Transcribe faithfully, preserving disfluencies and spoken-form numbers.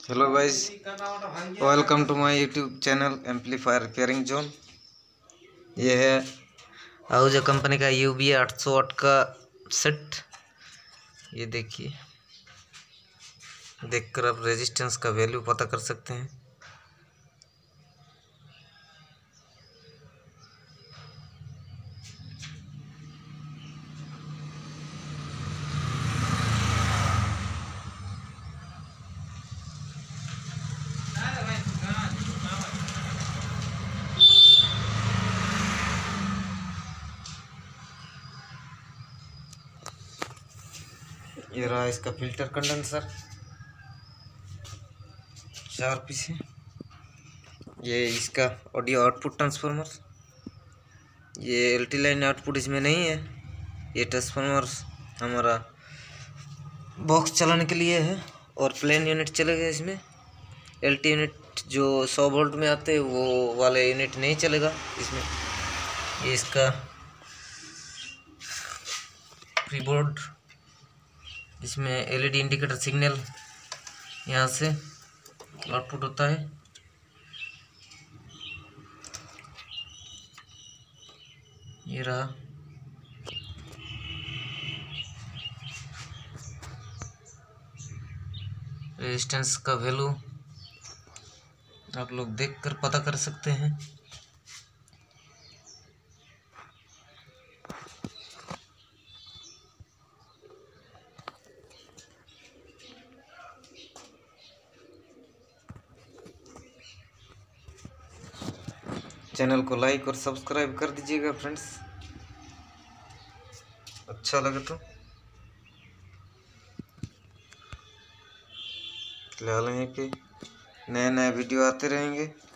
Hello guys, welcome to my YouTube channel amplifier repairing zone. ये है Ahuja company का U B आठ सौ वाट का सेट। ये देखिए, देखकर आप रेजिस्टेंस का वैल्यू पता कर सकते हैं। ये रहा इसका फिल्टर कंडेंसर, चार पीस है। ये इसका ऑडियो आउटपुट ट्रांसफार्मर, ये एलटी लाइन आउटपुट इसमें नहीं है। ये ट्रांसफार्मर हमारा बॉक्स चलाने के लिए है और प्लेन यूनिट चलेगा इसमें। एलटी यूनिट जो सौ वोल्ट में आते हैं वो वाले यूनिट नहीं चलेगा इसमें। ये इसका प्रीबोर्ड, इसमें एलईडी इंडिकेटर सिग्नल यहाँ से आउटपुट होता है। ये रहा रेजिस्टेंस का वैल्यू, आप लोग देखकर पता कर सकते हैं। चैनल को लाइक और सब्सक्राइब कर दीजिएगा फ्रेंड्स, अच्छा लगे तो। फिलहाल यहीं पे नए नए वीडियो आते रहेंगे।